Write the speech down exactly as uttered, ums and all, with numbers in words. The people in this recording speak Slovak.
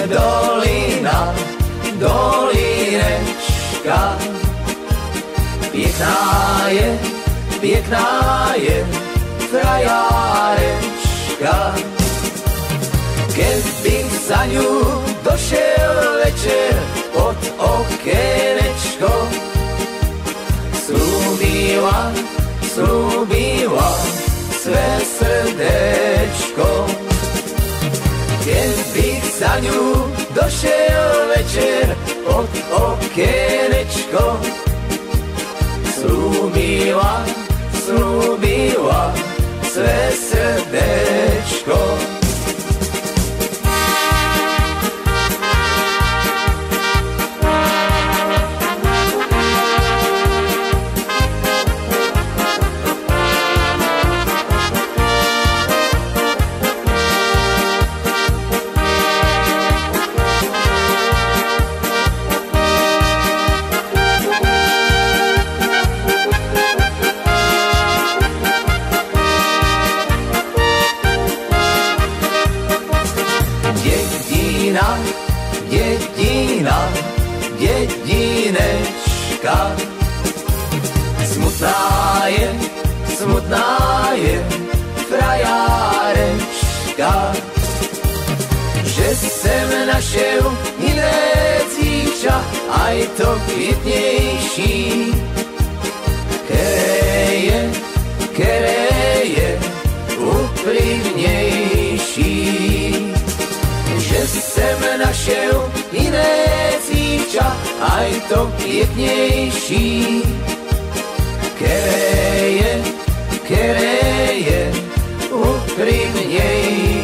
dolina, dolinečka. Pěkná je, pěkná je frajárečka. Kebych za ňu došel večer pod okénečko, slúbila, slúbila své srdečko. Kebych za ňu došel večer pod okénečko, slúbila, slúbila své srdečko. Dedina, dedinečka. Smutná je, smutná je frajárečka, že jsem našel jiné dívča, aj to květnější, které je, které je úprimnější. Že jsem našel jiné dívča, aj to pěknější, které je, které je úprimnější.